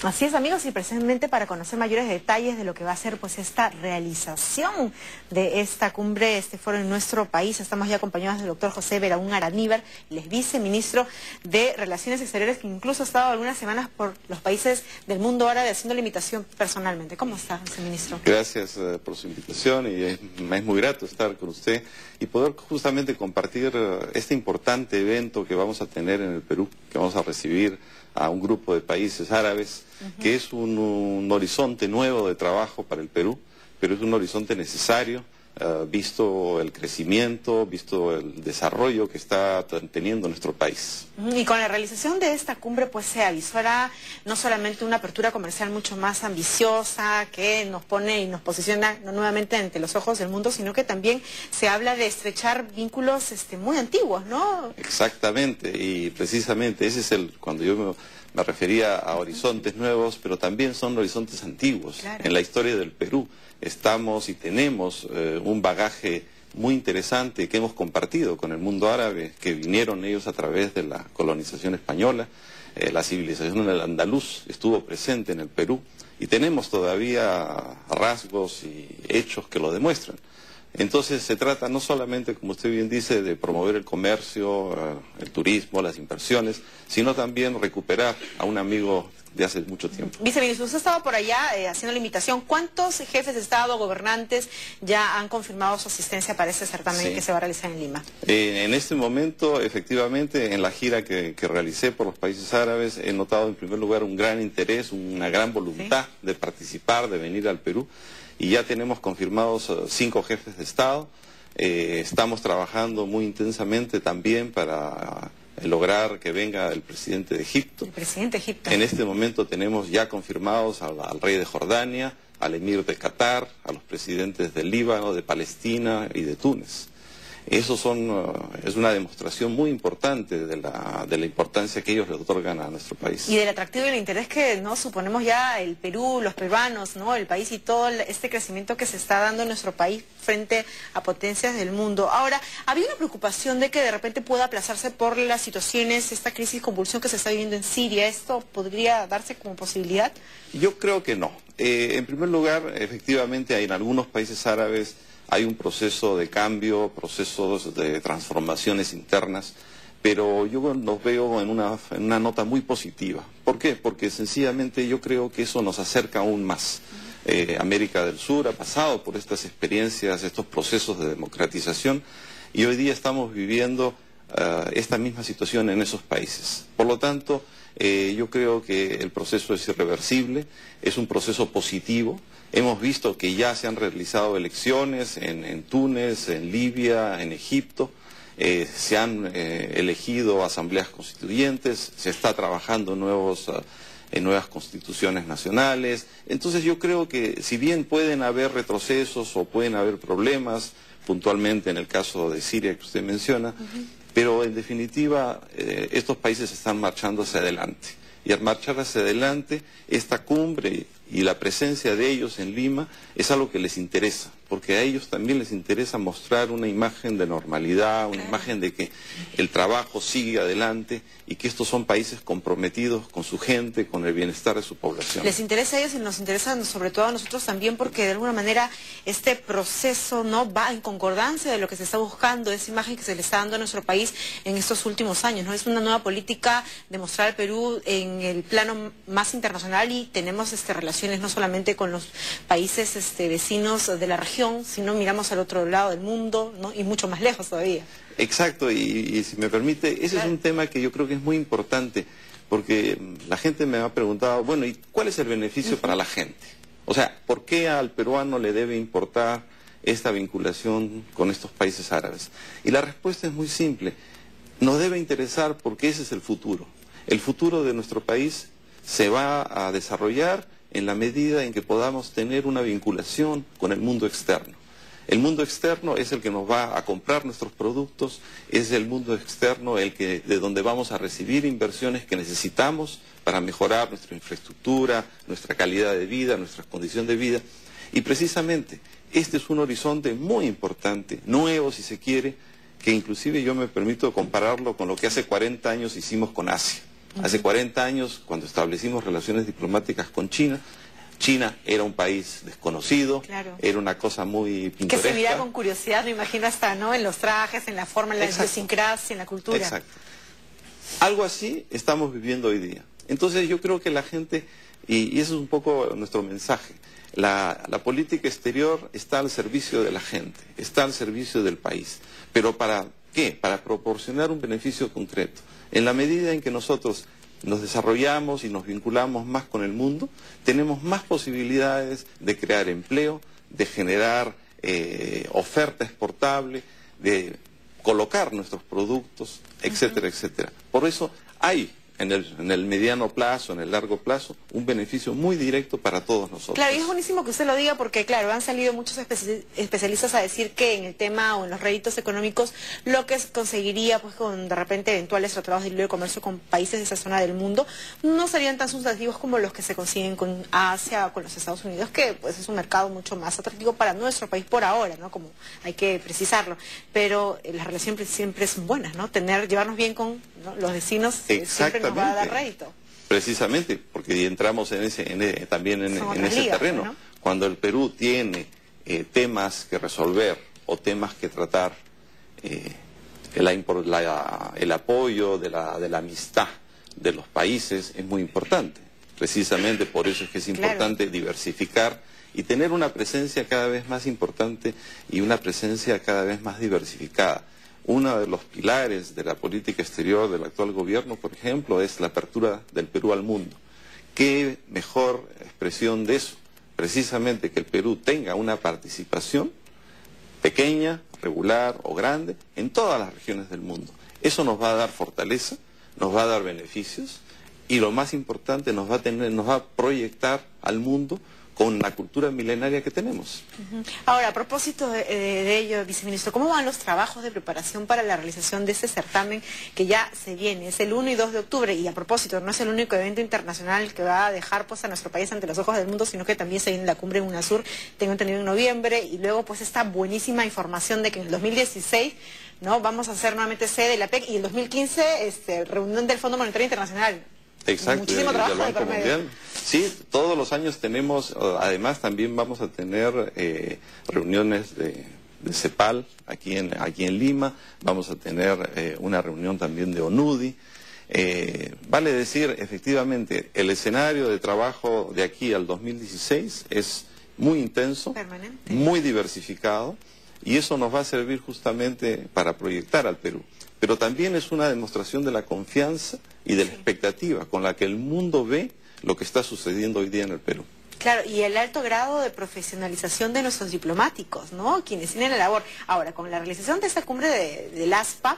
Así es, amigos, y precisamente para conocer mayores detalles de lo que va a ser pues esta realización de esta cumbre, este foro en nuestro país, estamos ya acompañados del doctor José Beraún Araníbar, el ex viceministro de Relaciones Exteriores, que incluso ha estado algunas semanas por los países del mundo árabe haciendo la invitación personalmente. ¿Cómo está, viceministro? Gracias por su invitación y me es muy grato estar con usted y poder justamente compartir este importante evento que vamos a tener en el Perú, que vamos a recibir a un grupo de países árabes, que es un horizonte nuevo de trabajo para el Perú, pero es un horizonte necesario, visto el crecimiento, visto el desarrollo que está teniendo nuestro país. Y con la realización de esta cumbre pues se avisora no solamente una apertura comercial mucho más ambiciosa que nos pone y nos posiciona nuevamente ante los ojos del mundo, sino que también se habla de estrechar vínculos muy antiguos, ¿no? Exactamente, y precisamente ese es cuando yo me refería a horizontes nuevos, pero también son horizontes antiguos. Claro. En la historia del Perú estamos y tenemos un bagaje muy interesante que hemos compartido con el mundo árabe, que vinieron ellos a través de la colonización española. La civilización del andaluz estuvo presente en el Perú y tenemos todavía rasgos y hechos que lo demuestran. Entonces se trata no solamente, como usted bien dice, de promover el comercio, el turismo, las inversiones, sino también recuperar a un amigo de hace mucho tiempo. Viceministro, usted estaba por allá haciendo la invitación. ¿Cuántos jefes de Estado, gobernantes, ya han confirmado su asistencia para este certamen que se va a realizar en Lima? En este momento, efectivamente, en la gira que realicé por los países árabes, he notado en primer lugar un gran interés, una gran voluntad de participar, de venir al Perú. Y ya tenemos confirmados 5 jefes de Estado. Estamos trabajando muy intensamente también para lograr que venga el presidente de Egipto. El presidente de Egipto. En este momento tenemos ya confirmados al rey de Jordania, al emir de Qatar, a los presidentes del Líbano, de Palestina y de Túnez. Eso es una demostración muy importante de la importancia que ellos le otorgan a nuestro país. Y del atractivo y el interés que suponemos ya el Perú, los peruanos, el país y todo este crecimiento que se está dando en nuestro país frente a potencias del mundo. Ahora, había una preocupación de que de repente pueda aplazarse por las situaciones, esta crisis, convulsión que se está viviendo en Siria. ¿Esto podría darse como posibilidad? Yo creo que no. En primer lugar, efectivamente, en algunos países árabes hay un proceso de cambio, procesos de transformaciones internas, pero yo los veo en una nota muy positiva. ¿Por qué? Porque sencillamente yo creo que eso nos acerca aún más. América del Sur ha pasado por estas experiencias, estos procesos de democratización, y hoy día estamos viviendo esta misma situación en esos países. Por lo tanto, yo creo que el proceso es irreversible, es un proceso positivo. Hemos visto que ya se han realizado elecciones en Túnez, en Libia, en Egipto, se han elegido asambleas constituyentes, se está trabajando en nuevas constituciones nacionales. Entonces yo creo que si bien pueden haber retrocesos o pueden haber problemas, puntualmente en el caso de Siria que usted menciona, pero en definitiva estos países están marchando hacia adelante. Y al marchar hacia adelante, esta cumbre y la presencia de ellos en Lima es algo que les interesa, porque a ellos también les interesa mostrar una imagen de normalidad, una imagen de que el trabajo sigue adelante y que estos son países comprometidos con su gente, con el bienestar de su población. Les interesa a ellos y nos interesa sobre todo a nosotros también, porque de alguna manera este proceso va en concordancia de lo que se está buscando, esa imagen que se le está dando a nuestro país en estos últimos años, ¿no? Es una nueva política de mostrar al Perú en el plano más internacional, y tenemos relaciones no solamente con los países vecinos de la región, sino miramos al otro lado del mundo, ¿no? Y mucho más lejos todavía. Exacto, y si me permite, ese es un tema que yo creo que es muy importante, porque la gente me ha preguntado, bueno, ¿y cuál es el beneficio para la gente? O sea, ¿por qué al peruano le debe importar esta vinculación con estos países árabes? Y la respuesta es muy simple, nos debe interesar porque ese es el futuro. El futuro de nuestro país se va a desarrollar en la medida en que podamos tener una vinculación con el mundo externo. El mundo externo es el que nos va a comprar nuestros productos, es el mundo externo de donde vamos a recibir inversiones que necesitamos para mejorar nuestra infraestructura, nuestra calidad de vida, nuestra condición de vida. Y precisamente este es un horizonte muy importante, nuevo si se quiere, que inclusive yo me permito compararlo con lo que hace 40 años hicimos con Asia. Hace 40 años, cuando establecimos relaciones diplomáticas con China, China era un país desconocido, claro, era una cosa muy pintoresca. Que se mira con curiosidad, me imagino, hasta, ¿no?, en los trajes, en la forma, en la idiosincrasia, en la cultura. Exacto. Algo así estamos viviendo hoy día. Entonces yo creo que la gente, y ese es un poco nuestro mensaje, la política exterior está al servicio de la gente, está al servicio del país. ¿Pero para qué? Para proporcionar un beneficio concreto. En la medida en que nosotros nos desarrollamos y nos vinculamos más con el mundo, tenemos más posibilidades de crear empleo, de generar oferta exportable, de colocar nuestros productos, etcétera, etcétera. Por eso hay en el mediano plazo, en el largo plazo, un beneficio muy directo para todos nosotros. Claro, y es buenísimo que usted lo diga porque, claro, han salido muchos especialistas a decir que en el tema o en los réditos económicos lo que conseguiría, pues, con de repente eventuales tratados de libre comercio con países de esa zona del mundo, no serían tan sustantivos como los que se consiguen con Asia o con los Estados Unidos, que pues es un mercado mucho más atractivo para nuestro país por ahora, ¿no? Como hay que precisarlo. Pero las relaciones siempre son buenas, ¿no? Llevarnos bien con, ¿no?, los vecinos siempre nos va a dar rédito. Precisamente, porque entramos también en ese terreno. ¿No? Cuando el Perú tiene temas que resolver o temas que tratar, el apoyo de la amistad de los países es muy importante. Precisamente por eso es que es importante diversificar y tener una presencia cada vez más importante y una presencia cada vez más diversificada. Uno de los pilares de la política exterior del actual gobierno, por ejemplo, es la apertura del Perú al mundo. ¿Qué mejor expresión de eso? Precisamente que el Perú tenga una participación pequeña, regular o grande en todas las regiones del mundo. Eso nos va a dar fortaleza, nos va a dar beneficios y lo más importante, nos va a proyectar al mundo con la cultura milenaria que tenemos. Ahora, a propósito de ello, viceministro, ¿cómo van los trabajos de preparación para la realización de este certamen que ya se viene? Es el 1 y 2 de octubre y a propósito, no es el único evento internacional que va a dejar, pues, a nuestro país ante los ojos del mundo, sino que también se viene la cumbre en UNASUR, tengo entendido, en noviembre, y luego pues esta buenísima información de que en el 2016, ¿no?, vamos a hacer nuevamente sede de la PEC y en el 2015 reunión del Fondo Monetario Internacional. Exacto, muchísimo trabajo del Banco Mundial. Sí, todos los años tenemos, además también vamos a tener reuniones de CEPAL aquí en Lima, vamos a tener una reunión también de ONUDI. Vale decir, efectivamente, el escenario de trabajo de aquí al 2016 es muy intenso, permanente, muy diversificado, y eso nos va a servir justamente para proyectar al Perú. Pero también es una demostración de la confianza y de la expectativa con la que el mundo ve lo que está sucediendo hoy día en el Perú. Claro, y el alto grado de profesionalización de nuestros diplomáticos, ¿no?, quienes tienen la labor. Ahora, con la realización de esta cumbre del ASPA,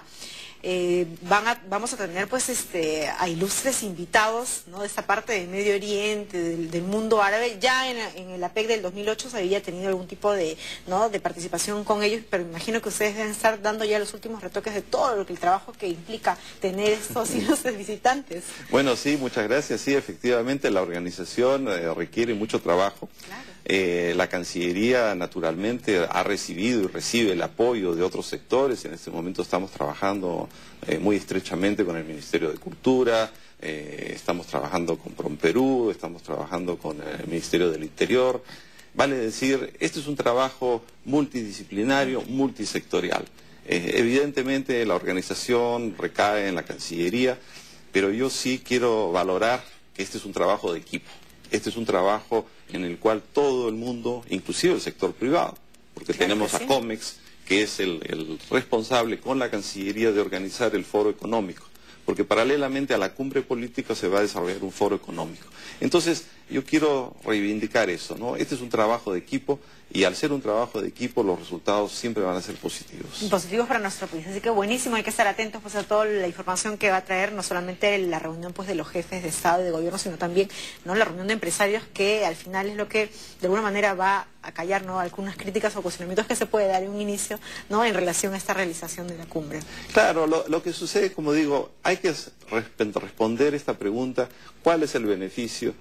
vamos a tener, pues, a ilustres invitados, ¿no?, de esta parte del Medio Oriente, del mundo árabe. Ya en el APEC del 2008 se había tenido algún tipo de participación con ellos, pero imagino que ustedes deben estar dando ya los últimos retoques de todo el trabajo que implica tener estos ilustres visitantes. Bueno, sí, muchas gracias. Sí, efectivamente la organización requiere mucho trabajo. Claro. La Cancillería naturalmente ha recibido y recibe el apoyo de otros sectores. En este momento estamos trabajando muy estrechamente con el Ministerio de Cultura, estamos trabajando con PROMPERÚ, estamos trabajando con el Ministerio del Interior. Vale decir, este es un trabajo multidisciplinario, multisectorial. Evidentemente la organización recae en la Cancillería, pero yo sí quiero valorar que este es un trabajo de equipo. Este es un trabajo en el cual todo el mundo, inclusive el sector privado, porque tenemos a COMEX, que es el responsable con la Cancillería de organizar el foro económico, porque paralelamente a la cumbre política se va a desarrollar un foro económico. Entonces, yo quiero reivindicar eso, ¿no? Este es un trabajo de equipo y al ser un trabajo de equipo los resultados siempre van a ser positivos. Positivos para nuestro país, así que buenísimo, hay que estar atentos, pues, a toda la información que va a traer, no solamente la reunión, pues, de los jefes de Estado y de Gobierno, sino también, ¿no?, la reunión de empresarios, que al final es lo que de alguna manera va a callar, ¿no?, algunas críticas o cuestionamientos que se puede dar en un inicio, ¿no?, en relación a esta realización de la cumbre. Claro, lo que sucede, como digo, hay que responder esta pregunta: ¿cuál es el beneficio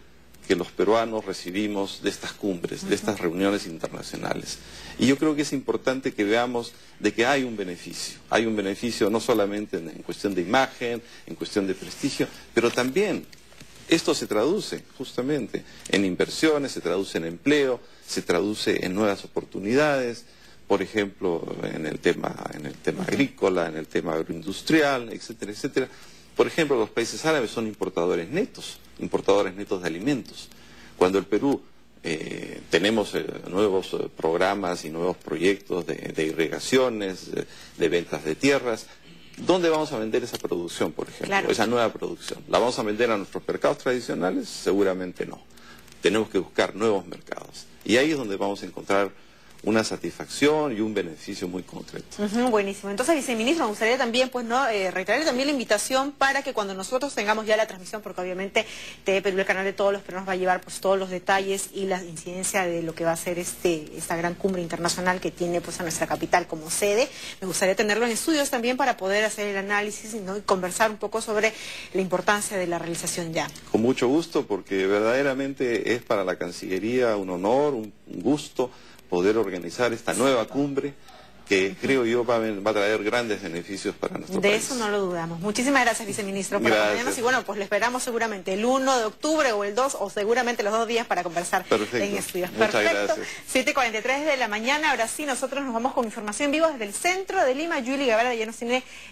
que los peruanos recibimos de estas cumbres, de estas reuniones internacionales. Y yo creo que es importante que veamos de que hay un beneficio no solamente en cuestión de imagen, en cuestión de prestigio, pero también esto se traduce justamente en inversiones, se traduce en empleo, se traduce en nuevas oportunidades, por ejemplo, en el tema agrícola, en el tema agroindustrial, etcétera, etcétera. Por ejemplo, los países árabes son importadores netos de alimentos. Cuando el Perú tenemos nuevos programas y nuevos proyectos de irrigaciones, de ventas de tierras, ¿dónde vamos a vender esa producción, por ejemplo? Claro. Esa nueva producción. ¿La vamos a vender a nuestros mercados tradicionales? Seguramente no. Tenemos que buscar nuevos mercados. Y ahí es donde vamos a encontrar una satisfacción y un beneficio muy concreto. Buenísimo. Entonces, viceministro, me gustaría también, pues, no reiterar también la invitación para que cuando nosotros tengamos ya la transmisión, porque obviamente TV Perú, el canal de todos los peruanos, va a llevar pues todos los detalles y la incidencia de lo que va a ser esta gran cumbre internacional que tiene pues a nuestra capital como sede. Me gustaría tenerlo en estudios también para poder hacer el análisis, ¿no?, y conversar un poco sobre la importancia de la realización ya. Con mucho gusto, porque verdaderamente es para la Cancillería un honor, un gusto poder organizar esta nueva cumbre que creo yo va a traer grandes beneficios para nuestro país. De eso no lo dudamos. Muchísimas gracias, viceministro, por acompañarnos. Y bueno, pues le esperamos seguramente el 1 de octubre o el 2 o seguramente los 2 días para conversar en estudios. Muchas gracias. 7:43 de la mañana. Ahora sí, nosotros nos vamos con información en vivo desde el centro de Lima. Julie Guevara ya nos tiene